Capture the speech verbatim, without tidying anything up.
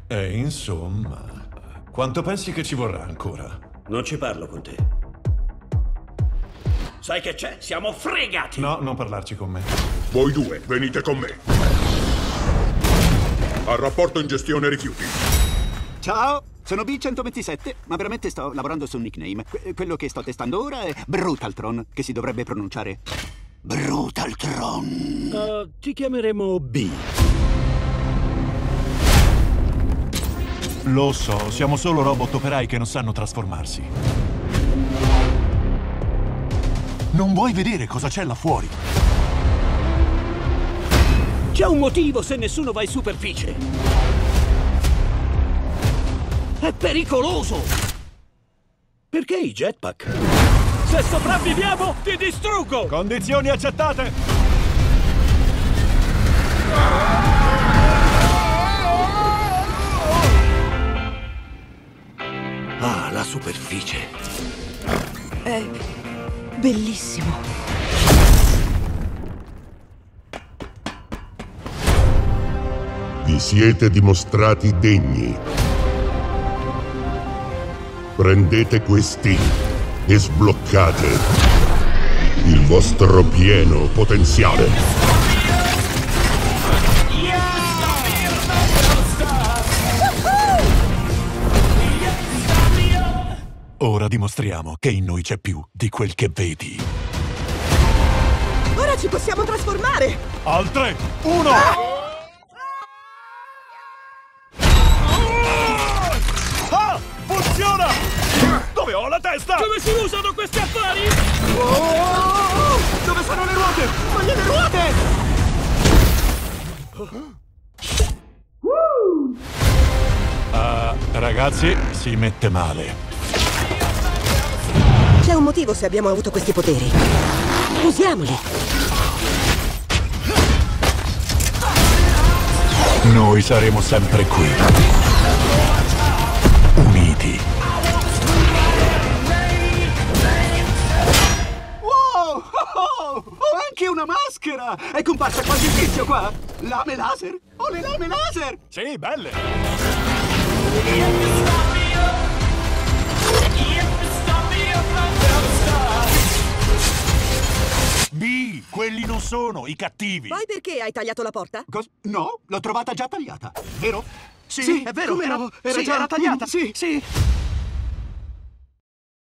E insomma, quanto pensi che ci vorrà ancora? Non ci parlo con te. Sai che c'è? Siamo fregati! No, non parlarci con me. Voi due, venite con me. Al rapporto in gestione rifiuti. Ciao, sono B centoventisette, ma veramente sto lavorando su un nickname. Que- quello che sto testando ora è Brutaltron, che si dovrebbe pronunciare Brutaltron. Uh, ti chiameremo B. Lo so, siamo solo robot operai che non sanno trasformarsi. Non vuoi vedere cosa c'è là fuori? C'è un motivo se nessuno va in superficie. È pericoloso! Perché i jetpack? Se sopravviviamo, ti distruggo! Condizioni accettate! Ah, la superficie. È bellissimo. Vi siete dimostrati degni. Prendete questi e sbloccate il vostro pieno potenziale. Ora dimostriamo che in noi c'è più di quel che vedi. Ora ci possiamo trasformare! Al tre, uno! Ah! Funziona! Dove ho la testa? Come si usano questi affari? Oh! Dove sono le ruote? Voglio le ruote! Uh, ragazzi, si mette male. C'è un motivo se abbiamo avuto questi poteri. Usiamoli! Noi saremo sempre qui. Uniti. Wow! Oh, oh, ho anche una maschera! È comparsa quasi il tizio qua! Lame laser! Ho le lame laser! Sì, belle! B, quelli non sono i cattivi. Poi perché hai tagliato la porta? Cos- no, l'ho trovata già tagliata, vero? Sì, è vero, come era, no? era Sì, già era tagliata. Sì, Sì.